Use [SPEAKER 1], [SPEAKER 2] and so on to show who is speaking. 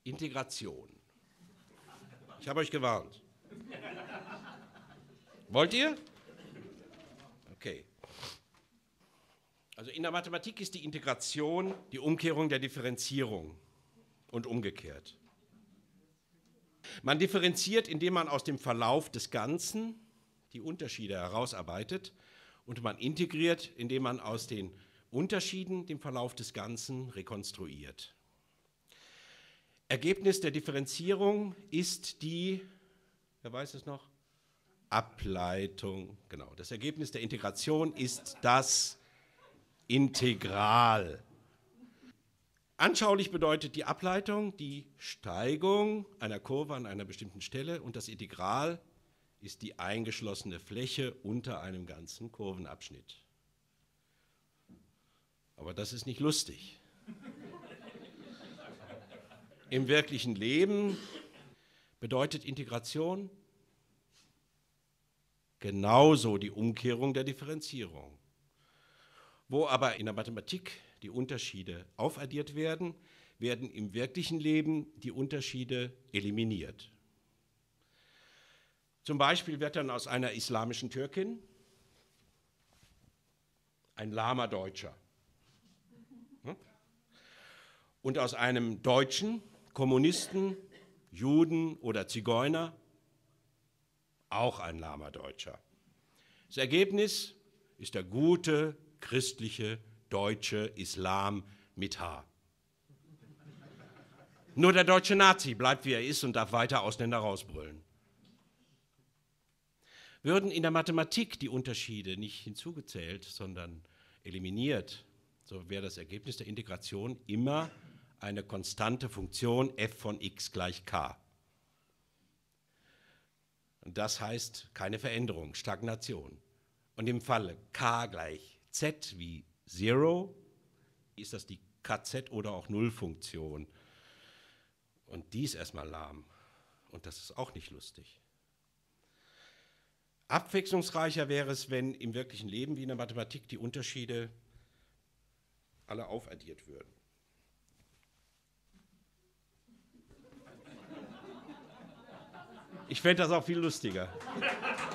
[SPEAKER 1] Integration. Ich habe euch gewarnt. Wollt ihr? Okay. Also in der Mathematik ist die Integration die Umkehrung der Differenzierung und umgekehrt. Man differenziert, indem man aus dem Verlauf des Ganzen die Unterschiede herausarbeitet, und man integriert, indem man aus den Unterschieden den Verlauf des Ganzen rekonstruiert. Ergebnis der Differenzierung ist die, wer weiß es noch? Ableitung. Genau, das Ergebnis der Integration ist das Integral. Anschaulich bedeutet die Ableitung die Steigung einer Kurve an einer bestimmten Stelle und das Integral ist die eingeschlossene Fläche unter einem ganzen Kurvenabschnitt. Aber das ist nicht lustig. Im wirklichen Leben bedeutet Integration genauso die Umkehrung der Differenzierung. Wo aber in der Mathematik die Unterschiede aufaddiert werden, werden im wirklichen Leben die Unterschiede eliminiert. Zum Beispiel wird dann aus einer islamischen Türkin ein lahmer Deutscher. Und aus einem Deutschen, Kommunisten, Juden oder Zigeuner auch ein lahmer Deutscher. Das Ergebnis ist der gute, christliche, deutsche Islam mit H. Nur der deutsche Nazi bleibt, wie er ist und darf weiter Ausländer rausbrüllen. Würden in der Mathematik die Unterschiede nicht hinzugezählt, sondern eliminiert, so wäre das Ergebnis der Integration immer eine konstante Funktion f von x gleich k. Und das heißt keine Veränderung, Stagnation. Und im Falle k gleich z wie 0 ist das die kz oder auch Nullfunktion. Und die ist erstmal lahm. Und das ist auch nicht lustig. Abwechslungsreicher wäre es, wenn im wirklichen Leben wie in der Mathematik die Unterschiede alle aufaddiert würden. Ich fände das auch viel lustiger.